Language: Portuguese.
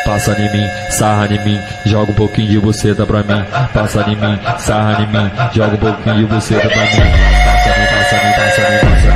Passa em mim, sarra em mim, joga um pouquinho de buceta pra mim. Passa em mim, sarra em mim, joga um pouquinho de buceta pra mim. Passa em mim, passa em mim, passa em mim, passa em mim.